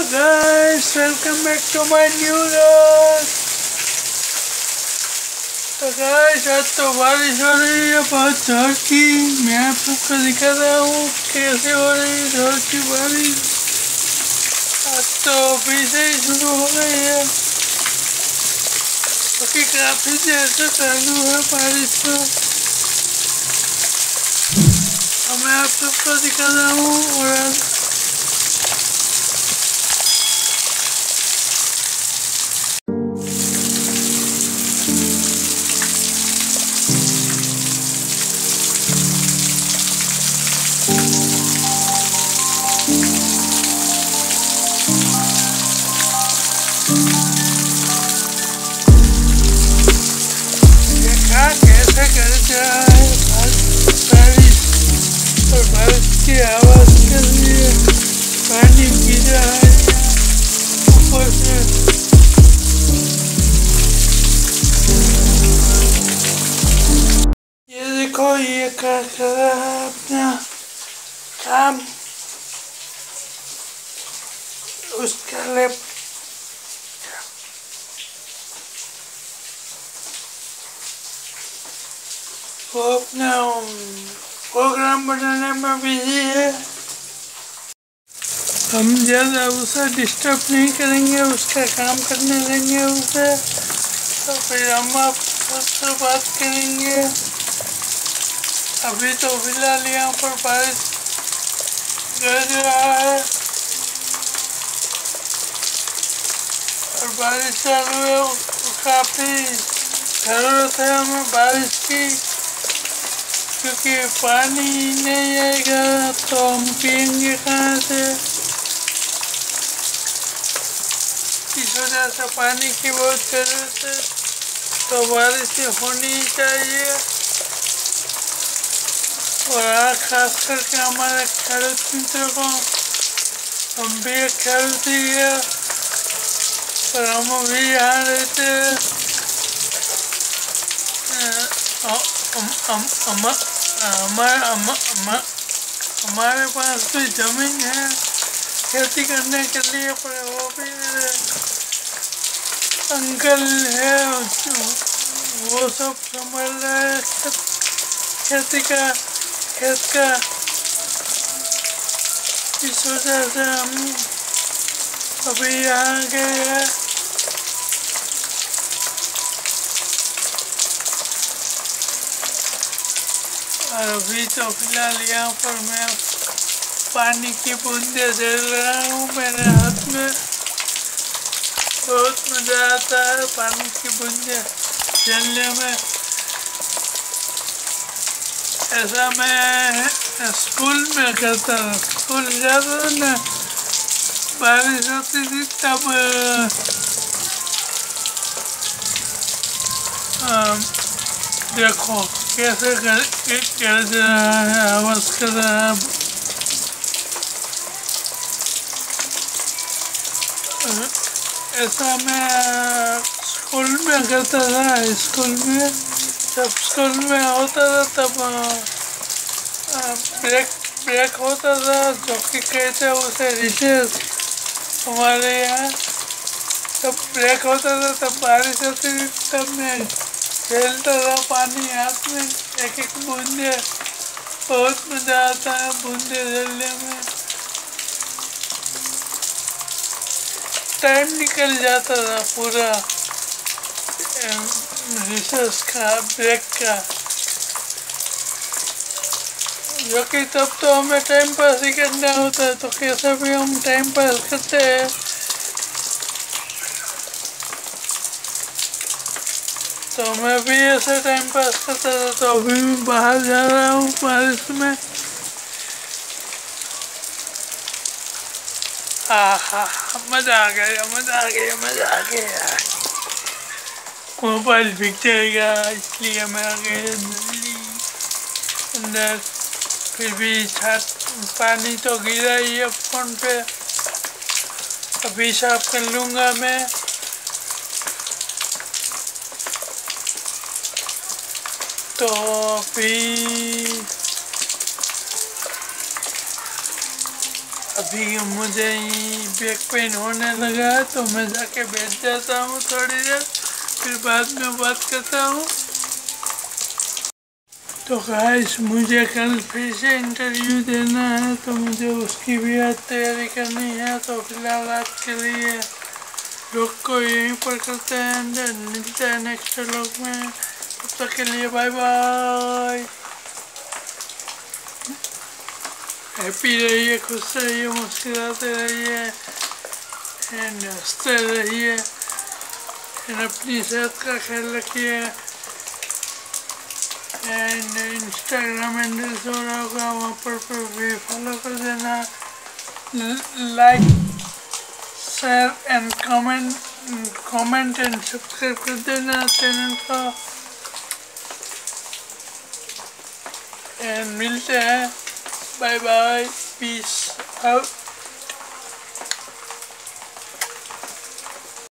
guys, welcome back to my new vlog। तो guys आज तो बारिश हो रही है बहुत जोर की। मैं आप सबको दिखा रहा हूँ कैसे हो रही है जोर की बारिश। आज तो अभी से ही शुरू हो गई है क्योंकि काफी देर से चालू है बारिश। तो मैं आप सबको दिखा रहा हूँ और कैसे कर जाए बारिश और बारिश की आवाज़ के लिए पानी गिर रहा है ऊपर से। ये देखो ये कर रहा है अपना काम। उसका लेप वो अपना प्रोग्राम बनाने में बिजी है। हम ज़्यादा उसे डिस्टर्ब नहीं करेंगे, उसका काम करने देंगे उसे। तो फिर हम आपसे बात करेंगे। अभी तो फिलहाल यहाँ पर बारिश गरज रहा है और बारिश चालू है। काफ़ी ज़रूरत है हमें बारिश की क्योंकि पानी नहीं आएगा तो हम पिएंगे कहाँ से। इस वजह से पानी की बहुत ज़रूरत है, तो बारिश होनी चाहिए। और खास करके हमारे खेडूत मित्रों को, हम भी एक खेडूत ही है और हम भी यहाँ रहते हैं। हमारे पास भी जमीन है खेती करने के लिए, पर वो भी अंकल है वो सब संभाल रहे हैं खेत का। इस वजह से हम अभी यहाँ गए हैं। और अभी तो फिलहाल यहाँ पर मैं पानी की बूंदे झेल रहा हूँ मेरे हाथ में। बहुत मज़ा आता है पानी की बूंदे झेलने में। ऐसा मैं स्कूल में करता था, स्कूल जाता था ना, बारिश होती थी तब देखो कैसे कर रहा है, आवाज़ कर रहा है। ऐसा मैं स्कूल में करता था। स्कूल में जब स्कूल में होता था तब ब्रेक होता था, जो कि कहते हैं उसे रिसेस हमारे यहाँ। जब ब्रेक होता था तब बारिश होती थी, तब मैं खेलता था पानी हाथ में एक एक बूंदे। बहुत मज़ा आता है बूंदे झेलने में। टाइम निकल जाता था पूरा रिसेस का, ब्रेक का, जो कि तब तो हमें टाइम पास ही करना होता है। तो कैसे भी हम टाइम पास करते हैं। तो मैं भी ऐसे टाइम पास करता था। तो अभी मैं बाहर जा रहा हूँ बारिश में। हाँ, मज़ा आ गया, मज़ा आ गया, मज़ा आ गया। मोबाइल भीग जाएगा इसलिए मैं आ गया जल्दी अंदर। फिर भी पानी तो गिरा ही है फोन पे, अभी साफ कर लूँगा मैं। तो अभी अभी मुझे बैक पेन होने लगा है तो मैं जाके बैठ जाता हूँ थोड़ी देर, फिर बाद में बात करता हूँ। तो गाइस मुझे कल फिर से इंटरव्यू देना है तो मुझे उसकी भी आज तैयारी करनी है। तो फिलहाल आज के लिए व्लॉग को यहीं पर करते हैं, मिलते हैं नेक्स्ट व्लॉग में। तब तक के लिए बाय बाय। हैप्पी रहिए, खुश रहिए, मुस्कुराते रहिए एंड हंसते रहिए एंड अपनी सेहत का ख्याल रखिए। एंड इंस्टाग्राम हैंडल जो रहा होगा वहाँ पर भी फॉलो कर देना, like share and comment and subscribe कर देना चैनल को। एंड मिलते हैं, बाय बाय, पीस आउट।